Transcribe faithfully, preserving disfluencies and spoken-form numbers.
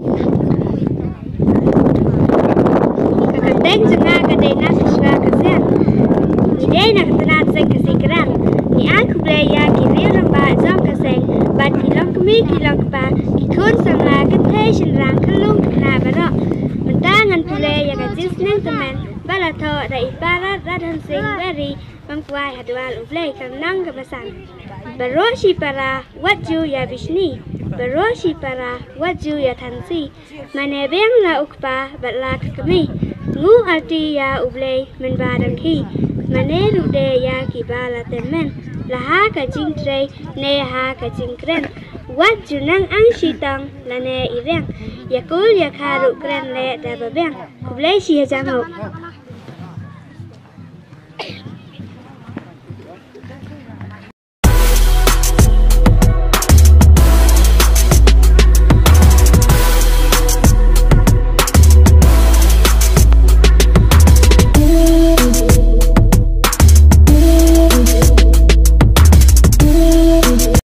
Kakateng jengah kadai Naphisha Kyrsian. Ni day nak tenat seng khasi kerang. Ni aku boleh ya kiri ramba zong kaseng. Bat kilong kemi kilong kepa. Kikun samla kethe shenrang kalung kena barok. Mentangan boleh ya kajis neng temen. Balato da ibarat radan sing beri. Bangkuai hadwal ublay kanang kebasan. Baroshi para waju ya bishni. Baroshi para waju ya tansi. Mane beng la ukpa batla kami. Ngu arti ya ublay men badang ki. Mane rude ya kibala temen. Laha ka jingtre ne ha ka jingkren. Waju nang ang shitang la ne ireng. Yakul ya karu kren le da babeng. Kublay shi jangok.